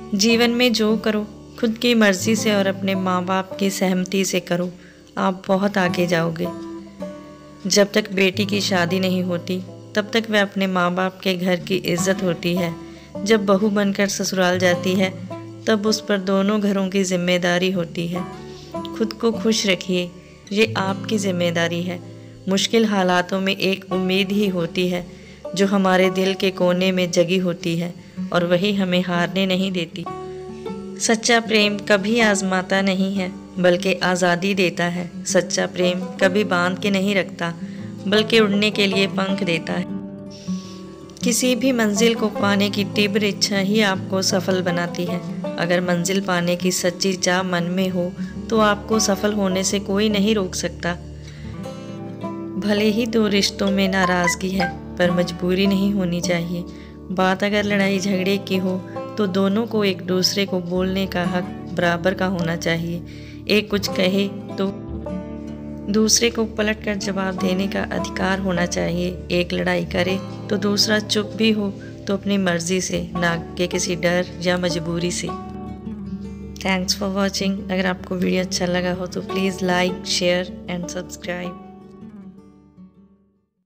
जीवन में जो करो खुद की मर्ज़ी से और अपने माँ बाप की सहमति से करो, आप बहुत आगे जाओगे। जब तक बेटी की शादी नहीं होती तब तक वह अपने माँ बाप के घर की इज्जत होती है। जब बहू बनकर ससुराल जाती है तब उस पर दोनों घरों की जिम्मेदारी होती है। खुद को खुश रखिए, ये आपकी जिम्मेदारी है। मुश्किल हालातों में एक उम्मीद ही होती है जो हमारे दिल के कोने में जगी होती है और वही हमें हारने नहीं देती। सच्चा प्रेम कभी आजमाता नहीं है बल्कि आज़ादी देता है। सच्चा प्रेम कभी बांध के नहीं रखता बल्कि उड़ने के लिए पंख देता है। किसी भी मंजिल को पाने की तीव्र इच्छा ही आपको सफल बनाती है। अगर मंजिल पाने की सच्ची चाह मन में हो तो आपको सफल होने से कोई नहीं रोक सकता। भले ही दो रिश्तों में नाराज़गी है पर मजबूरी नहीं होनी चाहिए। बात अगर लड़ाई झगड़े की हो तो दोनों को एक दूसरे को बोलने का हक बराबर का होना चाहिए। एक कुछ कहे तो दूसरे को पलटकर जवाब देने का अधिकार होना चाहिए। एक लड़ाई करे तो दूसरा चुप भी हो तो अपनी मर्जी से, ना कि किसी डर या मजबूरी से। Thanks for watching. अगर आपको वीडियो अच्छा लगा हो तो please like, share and subscribe.